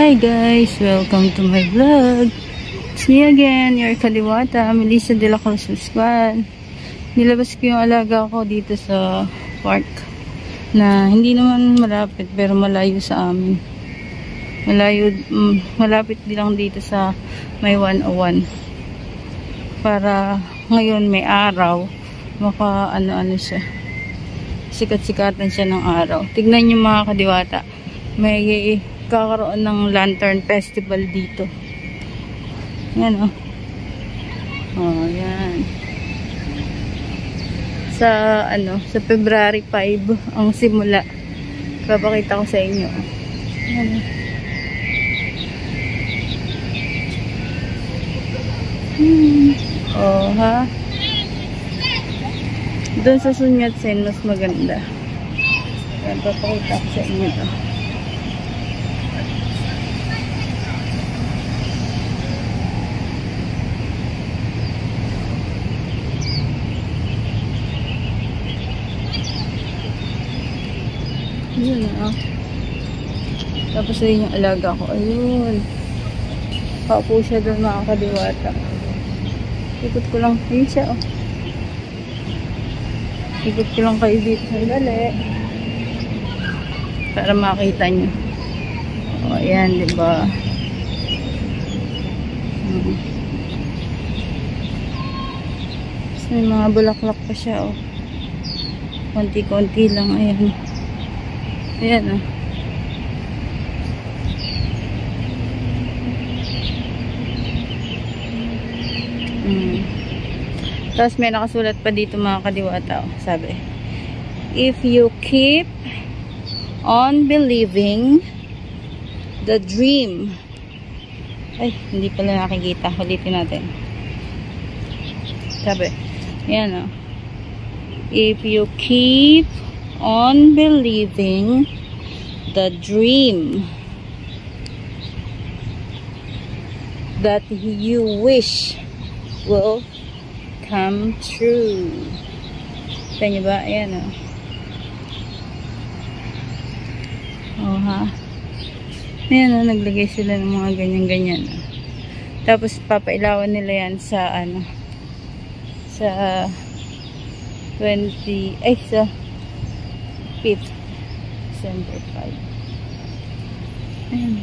Hi guys! Welcome to my vlog. It's me again, your kaliwata, Melissa de la Cruz Squad. Nilabas ko yung alaga ko dito sa park na hindi naman malapit pero malayo sa amin. Malapit din lang dito sa may 101. Para ngayon may araw, maka ano siya. Sikat-sikatan siya ng araw. Tignan niyo mga kadiwata. May kakaroon ng Lantern Festival dito. Yan oh, yan. Sa February 5 ang simula. Papakita ko sa inyo. Yan. Oh, ha? Doon sa Sun Yat-sen mas maganda. Yan, papakita ko sa inyo to. Yun tapos ayun yung alaga ko. Ayun. Paupo siya doon mga kadiwata. Ikot ko lang. Ayun siya Ikot ko lang kayo dito. Sandali. Para makita nyo. Ayan, diba? May mga bulaklak pa siya konti-konti lang. Ayan. Ayan Tapos may nakasulat pa dito mga kadiwata. Sabi, if you keep on believing the dream. Ay, hindi pala nakikita. Ulitin natin. Sabi, ayan if you keep on believing the dream that you wish will come true. Kita nyo ba? Ayan ha? Ayan naglagay sila ng mga ganyan-ganyan. Tapos papailawan nila yan sa sa 5th December 5. Ayan.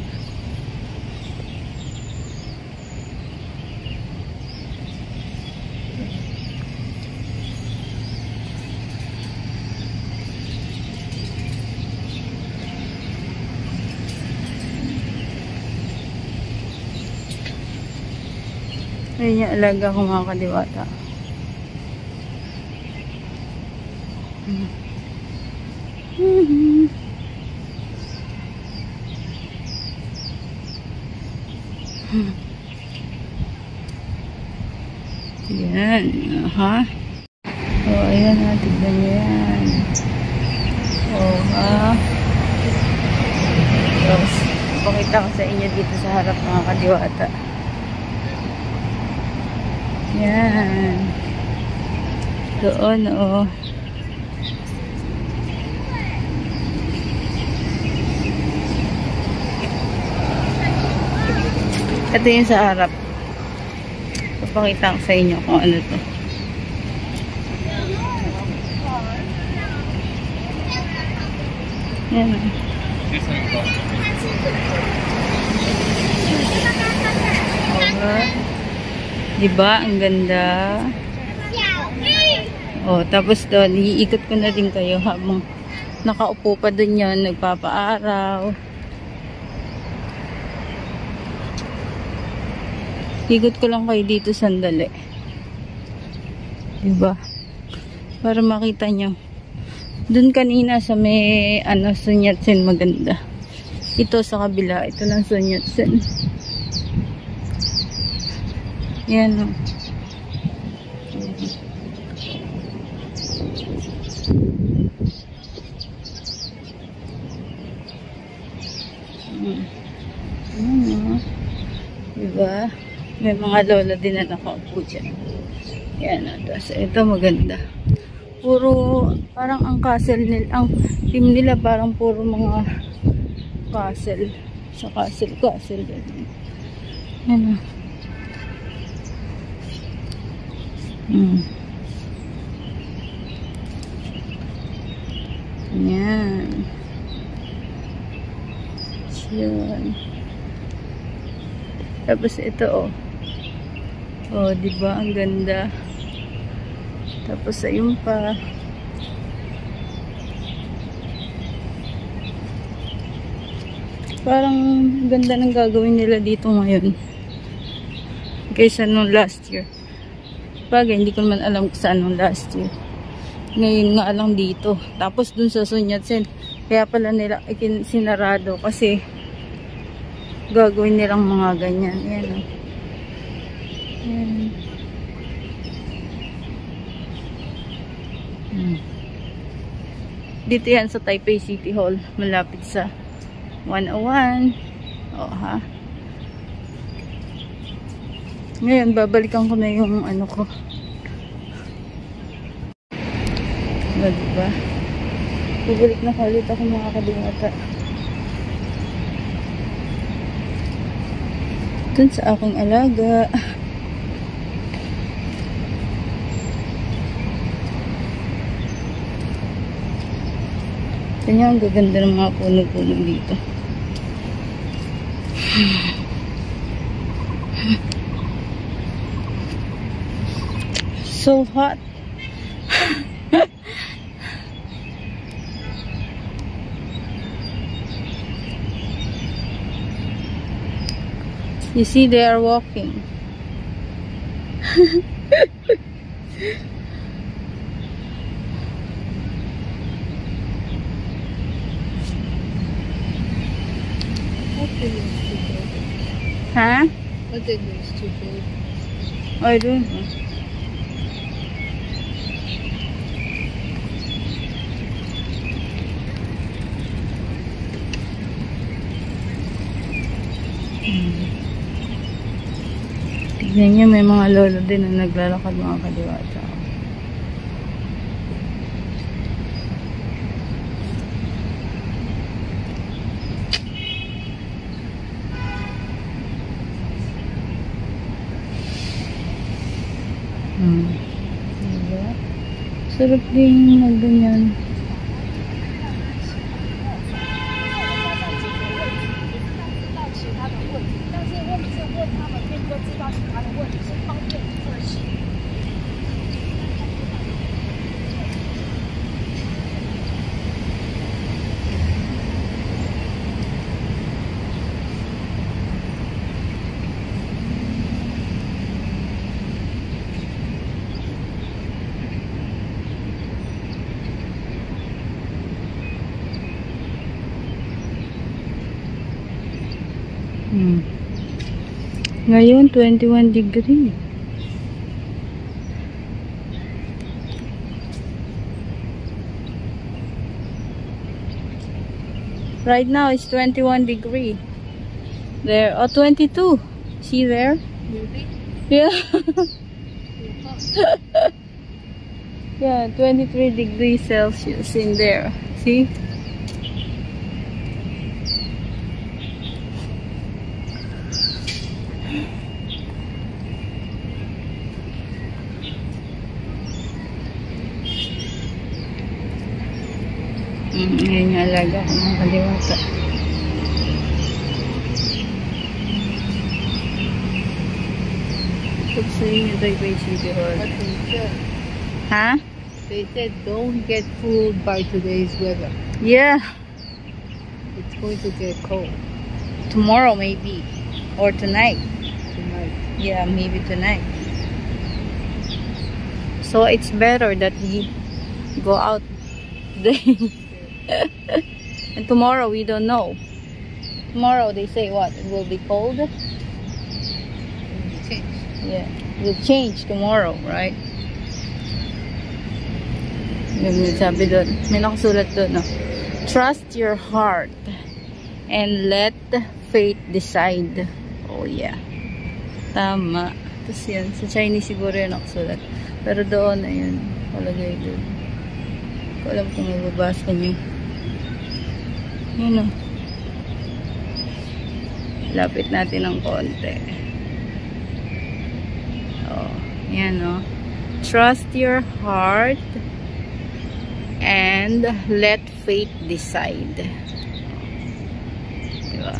Ayan yung alaga ko mga kadiwata. Yan, ha? Ayan na, tignan nyo yan. Ha? Tapos, pakita ko sa inyo dito sa harap mga kadiwata. Yan. Doon, Ito yung sa harap. Papakita ko sa inyo kung ano to. Yan. Diba? Ang ganda. Tapos doon, iikot ko na din kayo habang nakaupo pa doon yan, nagpapaaraw. Ikot ko lang kayo dito sandali. Diba? Para makita nyo. Doon kanina sa may Sun Yat-sen maganda. Ito sa kabila. Ito lang Sun Yat-sen. Yan Diba? May mga lola din na nakaupo dyan. Yan. Tapos ito maganda. Puro, parang ang castle nila, ang team nila parang puro mga castle. Sa castle ganyan. Yan o. Yan. Yun. Tapos ito oh, diba ang ganda. Tapos ayun pa. Parang ganda ng gagawin nila dito ngayon kaysa nung last year. Bagay, hindi ko naman alam kung saan nung last year. Ngayon nga lang dito. Tapos dun sa Sun Yat-sen, kaya pala nila sinarado kasi gagawin nilang mga ganyan. Ayan o. Ayan. Dito yan sa Taipei City Hall. Malapit sa 101. O ha. Ngayon, babalikan ko na yung ano ko. Diba? Bubalik na ulit ako mga kadimata. Dun sa aking alaga. Kanya ang gaganda ng mga puno-puno dito. So hot. You see, they are walking. Huh? What did those two do? I don't know. Tignan niyo, may mga lolo din na naglalakad mga kadiwata. Diba? Sarap din magganyan. Ngayon, 21 degree. Right now, it's 21 degree. There, 22. See there? Really? Yeah. Yeah, 23 degrees Celsius in there. See? Ngayon yung alaga ko mga kaliwata. What's saying in Taipei City Hall? What they said? Huh? They said don't get fooled by today's weather. Yeah. It's going to get cold Tomorrow maybe. Or tonight. tonight. Yeah, maybe tonight. So it's better that we go out today. And tomorrow we don't know. Tomorrow they say what? It will be cold? It will change. Yeah. It will change tomorrow, right? May sabi doon. May nakasulat doon, no? Trust your heart and let fate decide. Oh yeah. Tama. Tapos yan. Sa Chinese siguro yun nakasulat. Pero doon, ayun. Palagay doon. Hindi ko alam kung mababasa nyo. Yun o. Lapit natin ng konti. Oh, yan oh. Trust your heart and let fate decide. Diba?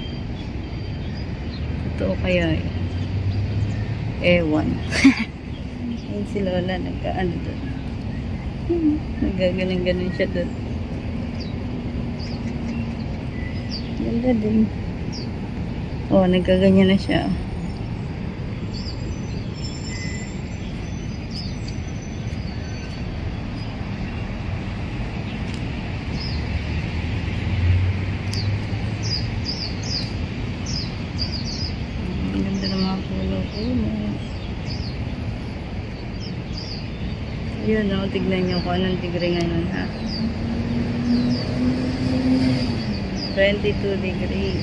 Totoo kaya eh. Ewan. Ayun si Lola, nagkaano doon. Nagaganon-ganon siya doon. Ganda din. Oh, nagkaganyan na siya. Yun o, tignan nyo kung anong degree ngayon ha. 22 degrees.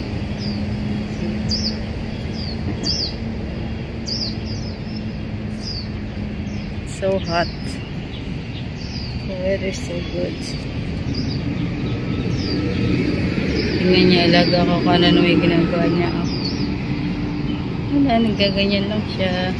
So hot. The weather is so good. Tignan niya, ilaga ko kung ano may ginagawa niya. Wala, nagaganyan lang siya.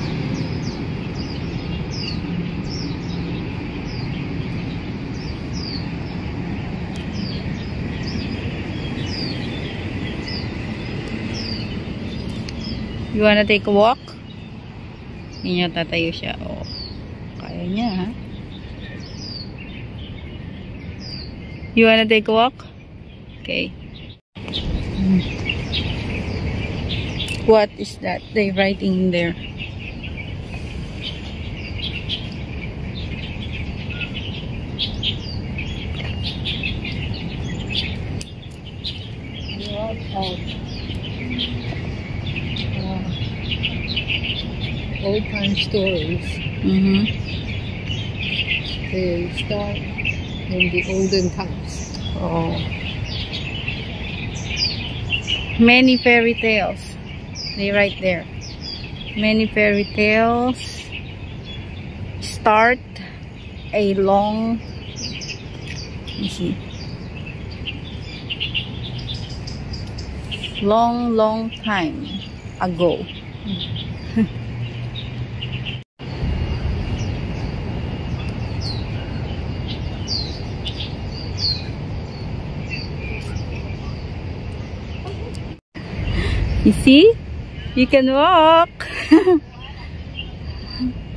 You wanna take a walk? Hindi niya tatayo siya. Oh, kaya niya ha. You wanna take a walk? Okay. What is that? They writing in there. Old time stories. They start in the olden times. Oh. Many fairy tales. They write there. Many fairy tales start a long, you see, long time ago. You see? You can walk.